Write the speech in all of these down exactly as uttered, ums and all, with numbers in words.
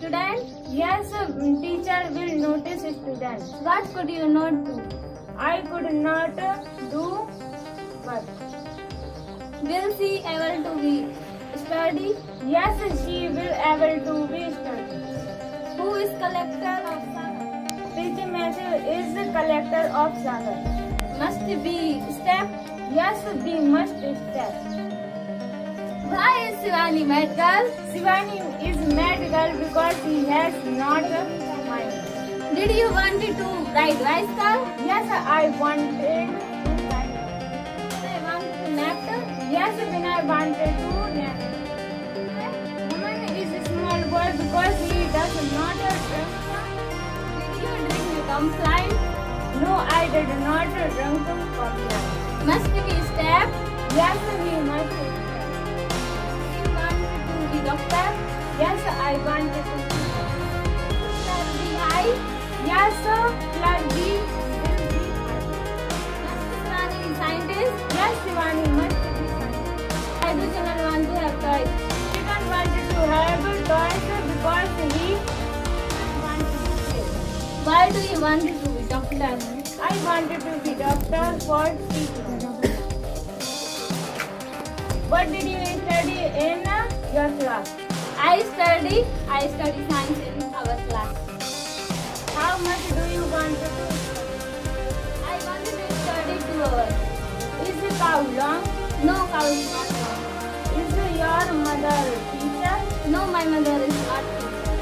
student? Yes, teacher will notice students. What could you not do? I could not do what? Will she able to be study? Yes, she will able to be study. Who is collector of Sagar? Pretty Matthew is the collector of Sagar. Must be step? Yes, we must step. Why is Shivani mad girl? Shivani is mad girl because he has not mind. Did you want to ride bicycle? Yes, I wanted to ride. I want to nap? Yes, when I wanted to nap. Woman is a small boy because he does not drink. Did you drink complaint? No, I did not drink complaint. Must we step? Yes, we must step. You want to be doctor? Yes, I wanted to be Sir, be high? Yes, class B will be Must Shivani be scientist? Yes, Shivani must be scientist. Why do you not want to have toys? She don't want to have toys because he wants to play. Why do you want to be doctor? I wanted to be doctor for teaching. What did you study in your class? I study, I study science in our class. How much do you want to do? I want to study two hours. Is the cow long? No, cow is not long. Is your mother teacher? No, my mother is not teacher.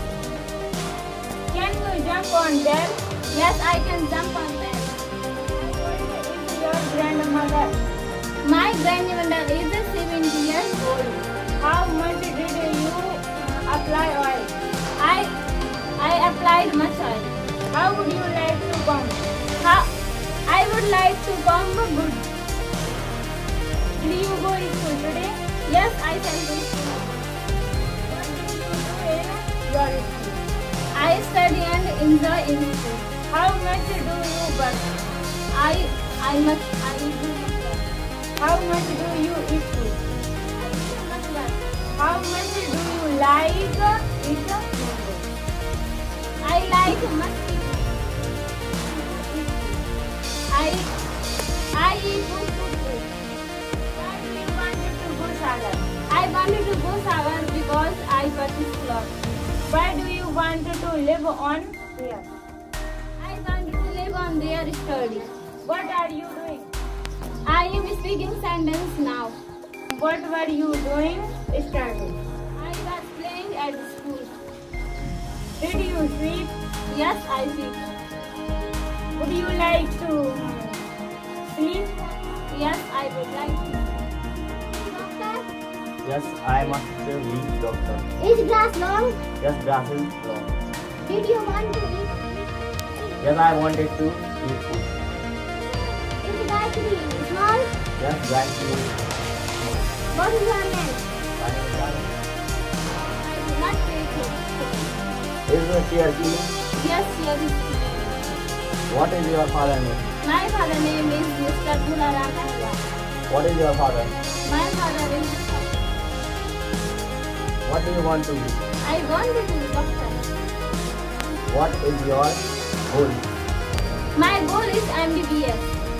Can you jump on them? Yes, I can jump on them. Is your grandmother? My grandmother is seventy years old. How much did you apply oil? I I applied much oil. How would you like to come? How I would like to come good. Will you go to school today? Yes, I shall go. What do you do in your school? I study and enjoy in school. How much do you work? I I must I do much work. How much do you eat food? I do much work. How much do you like eat food? I like much eat. I I eat good food. Why do you want to go Sagar? I wanted to go Sagar because I purchased clothes. Why do you want to live on here? I wanted to live on their study. What are you doing? I am speaking sentence now. What were you doing studying? I was playing at school. Did you sleep? Yes, I sleep. Would you like to sleep? Yes, I would like to. Doctor? Yes, I must be doctor. Is glass long? Yes, grass is long. Did you want to eat? Yes, I wanted to eat food. Is the battery small? Yes, grass is What is your name? small. I do not take it. Is the chair clean? Yes, here is clean. What is your father's name? My father's name is Mister Bhularam Kahla. What is your father? My father is What do you want to be? I want to be doctor. What is your goal? My goal is M B B S.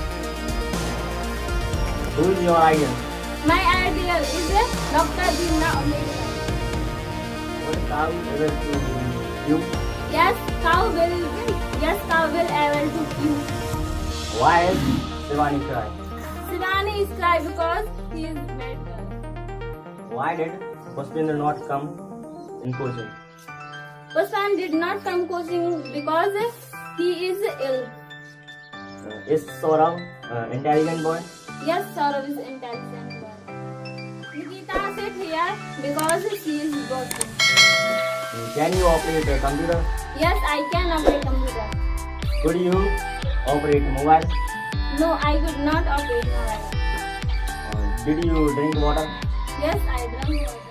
Who is your idol? My ideal is a Doctor Bhimla Ambedkar. What cow able to you? Yes, cow will. Yes, cow will able to you. Why is Shivani cry? Shivani is cry because he is mad girl. Why did Pushpendra not come in coaching? Pushpan did not come coaching because he is ill. Uh, is Saurav uh, intelligent boy? Yes, Saurav is intelligent boy. Nikita sit here because she is working. Can you operate a computer? Yes, I can operate computer. Could you operate mobile? No, I could not operate mobile. Uh, did you drink water? Yes, I drank water.